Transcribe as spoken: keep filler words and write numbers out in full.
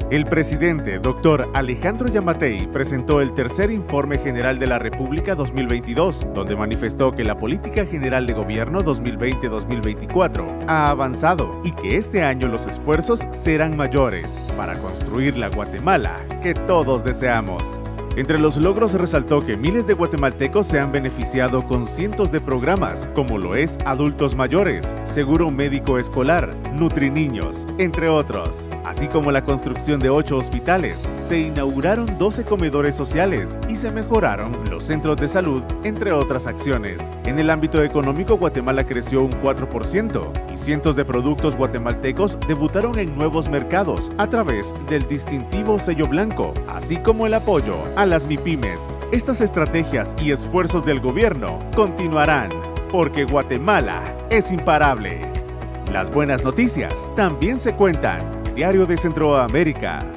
El presidente, doctor Alejandro Yamatei, presentó el tercer Informe General de la República dos mil veintidós, donde manifestó que la Política General de Gobierno dos mil veinte a dos mil veinticuatro ha avanzado y que este año los esfuerzos serán mayores para construir la Guatemala que todos deseamos. Entre los logros resaltó que miles de guatemaltecos se han beneficiado con cientos de programas, como lo es Adultos Mayores, Seguro Médico Escolar, Nutriniños, entre otros. Así como la construcción de ocho hospitales, se inauguraron doce comedores sociales y se mejoraron los centros de salud, entre otras acciones. En el ámbito económico, Guatemala creció un cuatro por ciento y cientos de productos guatemaltecos debutaron en nuevos mercados a través del distintivo sello blanco, así como el apoyo a las MIPYMES. Estas estrategias y esfuerzos del gobierno continuarán, porque Guatemala es imparable. Las buenas noticias también se cuentan. Diario de Centroamérica.